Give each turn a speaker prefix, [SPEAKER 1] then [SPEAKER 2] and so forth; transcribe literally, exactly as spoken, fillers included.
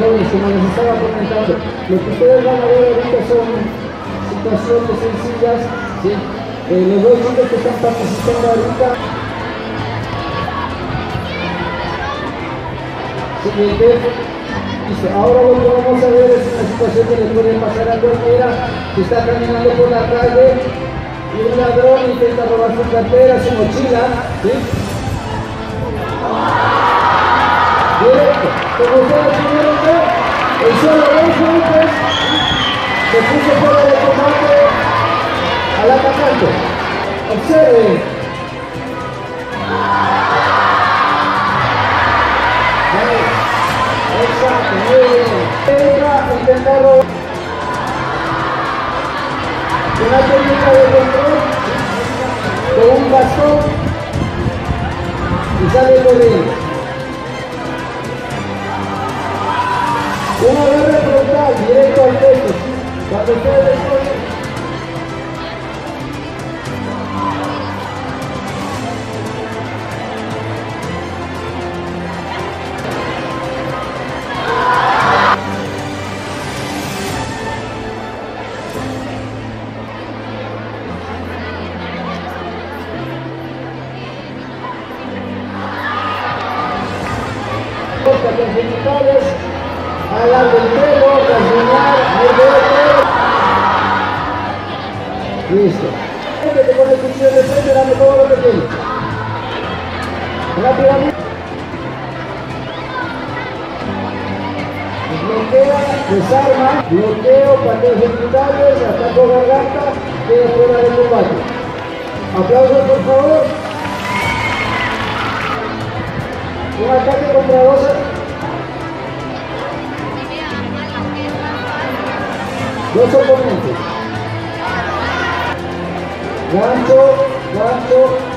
[SPEAKER 1] jóvenes, como les estaba comentando. Lo que ustedes van a ver ahorita son situaciones sencillas, ¿sí? Eh, los dos chicos que están participando ahorita. Siguiente. Listo. Ahora lo que vamos a ver es una situación que le puede pasar a cualquiera que está caminando por la calle y un ladrón intenta robar su cartera, su mochila, ¿sí? Directo. Como ustedes pudieron ver, el solo dos golpes se puso fuera de combate al atacante. Observen. Exacto, muy bien. Entra intentando una técnica de control con un bastón y sale corriendo. Un agarre frontal directo al pecho. Cuando ustedes ponen los genitales, alar del pelo, rasguñar, morder. Listo. Que te pone cuchillo de frente, dame todo lo que tienes. Rápidamente. Bloquea, desarma, bloqueo, pateos genitales, ataco garganta, queda fuera del combate. Aplausos por favor. Un ataque contra dos. Dos oponentes. Gancho, gancho.